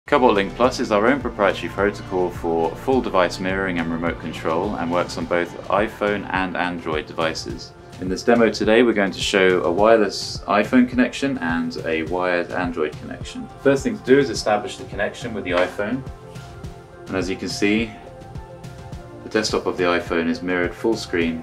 Cobalt Link Plus is our own proprietary protocol for full device mirroring and remote control, and works on both iPhone and Android devices. In this demo today we're going to show a wireless iPhone connection and a wired Android connection. First thing to do is establish the connection with the iPhone, and as you can see the desktop of the iPhone is mirrored full screen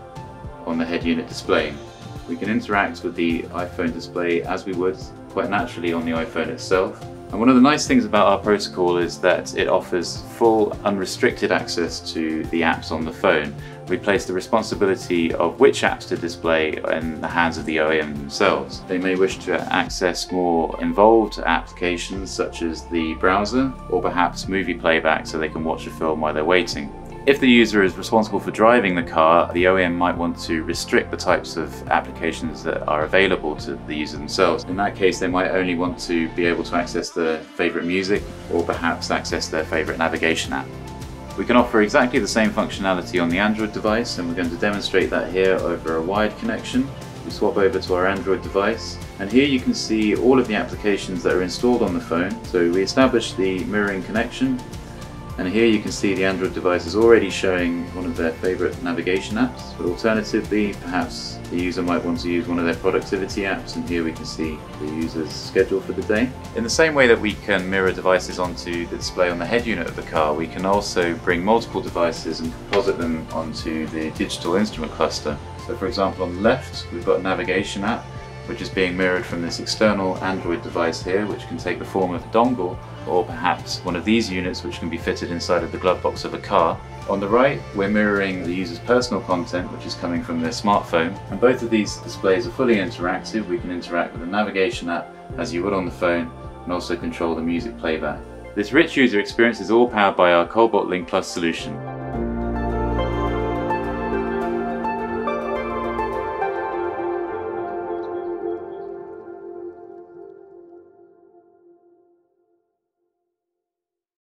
on the head unit display. We can interact with the iPhone display as we would quite naturally on the iPhone itself. And one of the nice things about our protocol is that it offers full unrestricted access to the apps on the phone. We place the responsibility of which apps to display in the hands of the OEM themselves. They may wish to access more involved applications such as the browser, or perhaps movie playback so they can watch a film while they're waiting. If the user is responsible for driving the car, the OEM might want to restrict the types of applications that are available to the user themselves. In that case, they might only want to be able to access their favorite music, or perhaps access their favorite navigation app. We can offer exactly the same functionality on the Android device, and we're going to demonstrate that here over a wired connection. We swap over to our Android device, and here you can see all of the applications that are installed on the phone. So we establish the mirroring connection, and here you can see the Android device is already showing one of their favorite navigation apps, but alternatively perhaps the user might want to use one of their productivity apps, and here we can see the user's schedule for the day. In the same way that we can mirror devices onto the display on the head unit of the car, we can also bring multiple devices and composite them onto the digital instrument cluster. So for example, on the left we've got a navigation app which is being mirrored from this external Android device here, which can take the form of a dongle, or perhaps one of these units which can be fitted inside of the glove box of a car. On the right, we're mirroring the user's personal content, which is coming from their smartphone, and both of these displays are fully interactive. We can interact with the navigation app as you would on the phone, and also control the music playback. This rich user experience is all powered by our Cobalt Link Plus solution.